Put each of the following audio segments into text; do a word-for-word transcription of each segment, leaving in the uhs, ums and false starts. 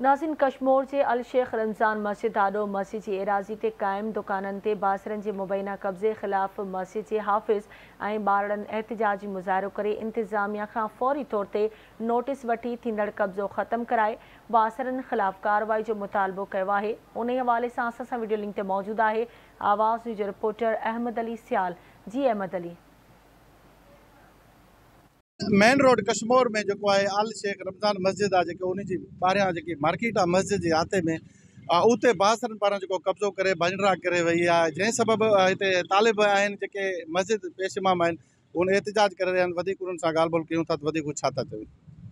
नाज़रीन, कश्मीर जे अल शेख रमज़ान मस्जिद आॾो मस्जिद जी एराज़ी ते क़ाइम दुकाननि ते बासरनि जे मुबैना कब्ज़े ख़िलाफ़ मस्जिद जे हाफ़िज़ ऐं ॿारनि एहतिजाजी मुज़ाहिरो करे इंतिज़ामिया खां फ़ौरी तौर ते नोटिस वठी थींदड़ कब्ज़ो ख़त्म कराए बासरनि ख़िलाफ़ कार्रवाई जो मुतालबो कयो आहे। उन हवाले सां असां सां वीडियो लिंक ते मौजूदु आहे आवाज़ न्यूज़ जो रिपोर्टर अहमद अली सियाल। जी अहमद अली, मेन रोड कश्मीर में जो है अल शेख रमज़ान मस्जिद है जो उन ॿाहिरियां जी मार्केट है मस्जिद के आते में उते बासरन पारां जो कब्ज़ो करे भंडरा करे वही है, जै सबब इतने तालिब आहिनि जेके मस्जिद पेश इमाम आहिनि उन एहतिजाज करे रहिया आहिनि। वधीक उन्हनि सां ॻाल्हि ॿोल कयूं था त वधीक छा था चवनि।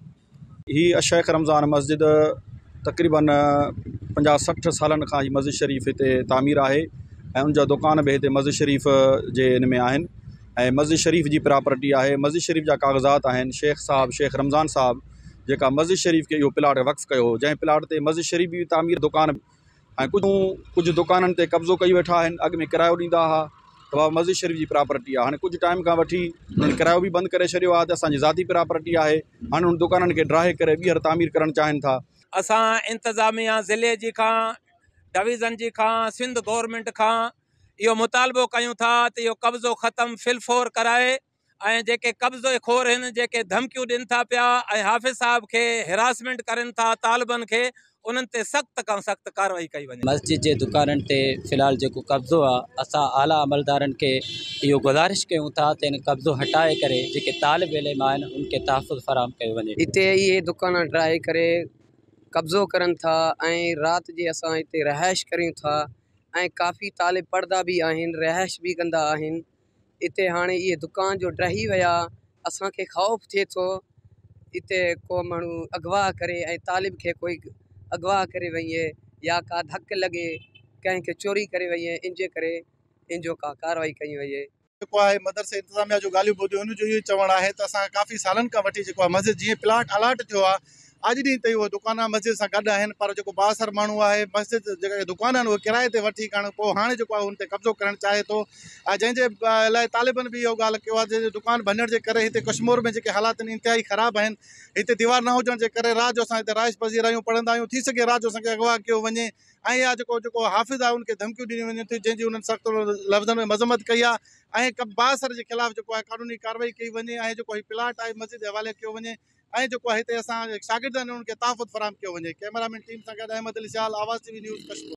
ही शेख रमज़ान मस्जिद तक़रीबन पंजाह सठ सालन खां मस्जिद शरीफ़ हिते तामीर है ऐं उनजा दुकान भी हिते मस्जिद शरीफ़ जे इन में आहिनि ऐं मस्जिद शरीफ़ जी प्रॉपर्टी है। मस्जिद शरीफ़ जा कागज़ात आहिनि। शेख साहब शेख रमज़ान साहब जेका मस्जिद शरीफ़ के इहो प्लाट वक्फ कयो, जंहिं प्लाट ते मस्जिद शरीफ़ भी तामीर दुकान ऐं कुझु कुझु दुकाननि ते कब्ज़ो कई वेठा आहिनि। अॻु में किरायो ॾींदा हुआ त उहा मस्जिद शरीफ़ जी प्रॉपर्टी आहे। हाणे कुझु टाइम खां वठी उन्हनि किरायो बि बंदि करे छॾियो आहे त असांजी ज़ाती प्रॉपर्टी आहे। हाणे उन दुकाननि खे ड्राहे करे ॿीहर तामीर करणु चाहिनि था। असां इंतज़ामिया ज़िले जी खां डिवीज़न जी खां सिंध गवर्नमेंट खां इहो मुतालबो कयूं था त इहो कब्ज़ो ख़त्म फिलफोर कराए ऐं जेके कब्ज़ो खोर आहिनि, जेके धमकियूं ॾियनि था पिया ऐं हाफ़िज़ साहब खे हिरासमेंट करनि था तालिबनि खे, उन्हनि ते सख़्त खां सख़्त कार्रवाई कई वञे। मस्जिद जे दुकाननि ते फ़िलहाल जेको कब्ज़ो आहे, असां आला अमलदारनि खे इहो गुज़ारिश कयूं था त इन कब्ज़ो हटाए करे जेके तालिब इल्म आहिनि उनके तहफ़ुज़ फ़राहम कयो वञे। हिते इहे दुकान ड्राहे करे कब्ज़ो करनि था ऐं राति जी असां हिते रहाइश करियूं था ऐं काफ़ी तालिब पर्दा भी आहिनि, रहाइश भी कंदा आहिनि। हिते हाणे इहे दुकान जो ड्राही विया, असांखे ख़ौफ़ थिए थो हिते को माण्हू अगवा करे ऐं तालिब खे कोई अगवा करे वञे या का धक लॻे कंहिंखे चोरी करे वञे, इन जे करे इन जो का कार्रवाई कई वञे। जेको आहे मदरसे इंतज़ामिया जो ॻाल्हियूं ॿुधियूं उन जो इहो चवणु आहे त असां काफ़ी सालनि खां वठी जेको आहे मस्जिद जीअं प्लाट अलाट थियो आहे अॼु ॾींहं ताईं उहे दुकान मस्जिद सां गॾु आहिनि, पर जेको बासर माण्हू आहे मस्जिद जेके दुकान आहिनि उहे किराए ते वठी खण पोइ हाणे जेको आहे उन ते कब्ज़ो करणु चाहे थो। ऐं जंहिंजे लाइ तालिबनि बि इहो ॻाल्हि कयो आहे जंहिंजे दुकान भञण जे करे हिते कश्मीर में जेके हालात आहिनि इंतिहाई ख़राबु आहिनि। हिते दीवार न हुजण जे करे राति जो असां हिते राइश पज़ीर आहियूं, पढ़ंदा आहियूं, थी सघे राति जो असांखे अगवा कयो वञे ऐं या जेको जेको हाफ़िज़ आहे उनखे धमकियूं ॾिनियूं वञनि थियूं, जंहिंजी उन्हनि सख़्तु लफ़्ज़नि में मज़म्मत कई आहे ऐं बासर जे ख़िलाफ़ु जेको आहे कानूनी कार्रवाई कई वञे ऐं जेको हीउ प्लाट आहे मस्जिद जे हवाले कयो वञे ऐं जेको आहे हिते असां शागिर्दनि उन्हनि खे तहफ़ुज़ फ़राहम कयो वञे। कैमरामैन टीम सां गॾु अहमद अली सियाल, आवाज़ टीवी न्यूज़ कश्मीर।